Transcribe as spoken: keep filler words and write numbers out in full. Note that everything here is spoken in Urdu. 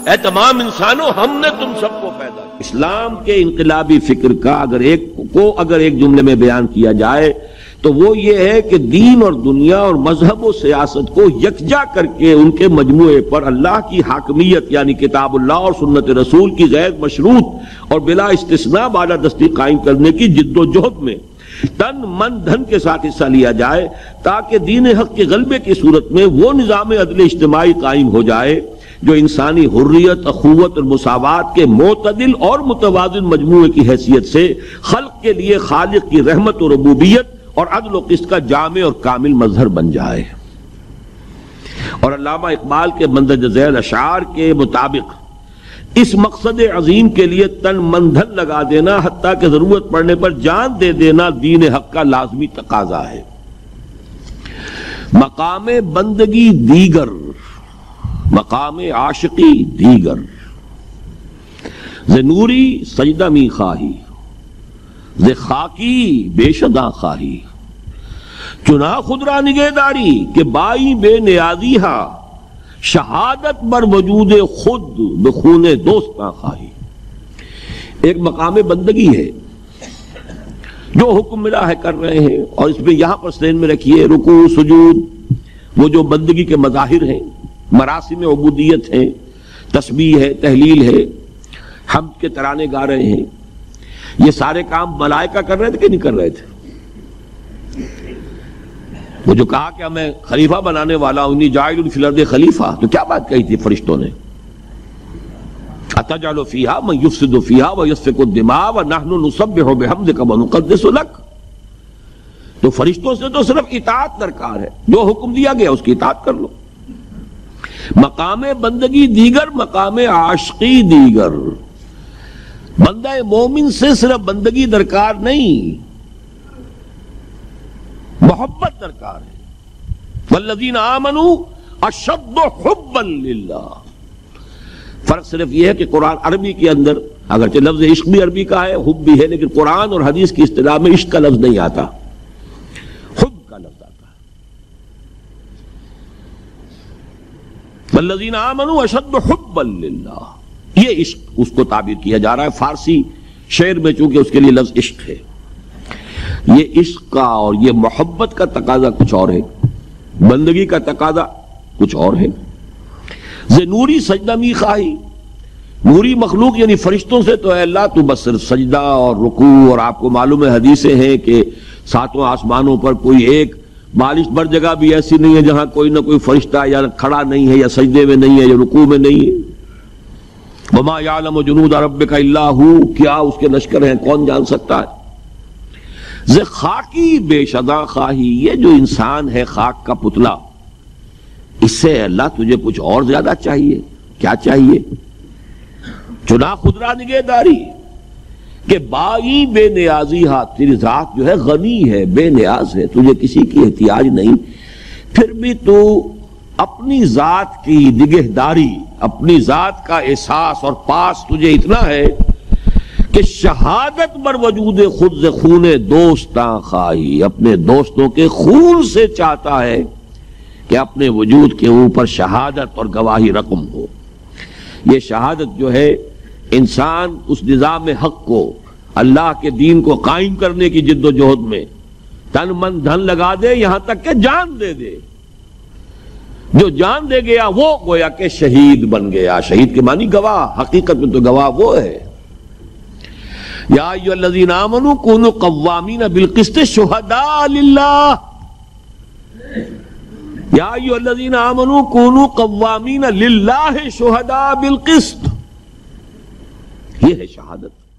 اے تمام انسانوں ہم نے تم سب کو پیدا کیا۔ اسلام کے انقلابی فکر کا اگر ایک کو اگر ایک جملے میں بیان کیا جائے تو وہ یہ ہے کہ دین اور دنیا اور مذہب و سیاست کو یکجا کر کے ان کے مجموعے پر اللہ کی حاکمیت یعنی کتاب اللہ اور سنت رسول کی غیر مشروط اور بلا استثناء بالادستی قائم کرنے کی جد و جہد میں تن من دھن کے ساتھ حصہ لیا جائے تاکہ دین حق کے غلبے کی صورت میں وہ نظام عدل اجتماعی قائم ہو جائے جو انسانی حریت، اخوت اور مساوات کے معتدل اور متوازن مجموعے کی حیثیت سے خلق کے لیے خالق کی رحمت و ربوبیت اور عدل و قسط کا جامع اور کامل مظہر بن جائے۔ اور علامہ اقبال کے مندرجہ ذیل اشعار کے مطابق اس مقصد عظیم کے لیے تن من دھن لگا دینا حتیٰ کہ ضرورت پڑنے پر جان دے دینا دین حق کا لازمی تقاضا ہے۔ مقام بندگی دیگر، مقام عاشقی دیگر، ز نوری سجدہ می خواہی، ز خاکی بے شدہ خواہی، چنا خود را نگہداری کہ بائی بے نیازی ہا، شہادت بر وجود خود بخون دوست نہ خواہی۔ ایک مقام بندگی ہے جو حکم ملا ہے کر رہے ہیں، اور اس میں یہاں پر ذہن میں رکھیے رکوع سجود وہ جو بندگی کے مظاہر ہیں، مراسم عبودیت ہیں، تسبیح ہے، تہلیل ہے، حمد کے ترانے گا رہے ہیں، یہ سارے کام ملائکہ کر رہے تھے کہ نہیں کر رہے تھے؟ وہ جو کہا کہ میں خلیفہ بنانے والا ہوں، انی جاعل فی الارض خلیفہ، تو کیا بات کہی تھی فرشتوں نے؟ اتجعل فیہا من یفسد فیہا ویسفک الدماء ونحن نسبح بحمدک ونقدس لک۔ تو فرشتوں سے تو صرف اطاعت درکار ہے، جو حکم دیا گیا اس کی اطاعت کر لو۔ مقام بندگی دیگر، مقام عاشقی دیگر۔ بندہ مومن سے صرف بندگی درکار نہیں، محبت درکار ہے۔ والذین آمنوا اشد حبا للہ۔ فرق صرف یہ ہے کہ قرآن عربی کے اندر اگرچہ لفظ عشق بھی عربی کا ہے، حب بھی ہے، لیکن قرآن اور حدیث کی اصطلاح میں عشق کا لفظ نہیں آتا، حب کا لفظ آتا ہے۔ والذین آمنوا اشد حبا للہ، یہ عشق اس کو تعبیر کیا جا رہا ہے فارسی شعر میں، چونکہ اس کے لیے لفظ عشق ہے۔ یہ عشق کا اور یہ محبت کا تقاضا کچھ اور ہے، بندگی کا تقاضا کچھ اور ہے۔ ز نوری سجدہ می خواہی، نوری مخلوق یعنی فرشتوں سے تو اے اللہ تو بس صرف سجدہ اور رکوع، اور آپ کو معلوم ہے حدیثیں ہیں کہ ساتوں آسمانوں پر کوئی ایک بالش بر جگہ بھی ایسی نہیں ہے جہاں کوئی نہ کوئی فرشتہ یا کھڑا نہیں ہے، یا سجدے میں نہیں ہے، یا رکوع میں نہیں ہے۔ وما یعلم جنود ربک الا ہو، کیا اس کے لشکر ہیں کون جان سکتا ہے۔ ز خاکی بے شدہ خواہی، یہ جو انسان ہے خاک کا پتلا، اس سے اللہ تجھے کچھ اور زیادہ چاہیے۔ کیا چاہیے؟ چنا خود را نگہداری کہ بائی بے نیازی ہا، تیری ذات جو ہے غنی ہے، بے نیاز ہے، تجھے کسی کی احتیاج نہیں، پھر بھی تو اپنی ذات کی نگہداری، اپنی ذات کا احساس اور پاس تجھے اتنا ہے کہ شہادت بر وجود خود ز خون دوستاں خواہی، اپنے دوستوں کے خون سے چاہتا ہے کہ اپنے وجود کے اوپر شہادت اور گواہی رقم ہو۔ یہ شہادت جو ہے انسان اس نظام حق کو، اللہ کے دین کو قائم کرنے کی جد و جہد میں تن من دھن لگا دے، یہاں تک کہ جان دے دے۔ جو جان دے گیا وہ گویا کہ شہید بن گیا۔ شہید کے معنی گواہ، حقیقت میں تو گواہ وہ ہے۔ یا ایھا الذین آمنوا کونوا قوامین بالقسط شہداء للہ، یا ایھا الذین آمنوا کونوا قوامین للہ شہداء بالقسط، یہ ہے شہادت۔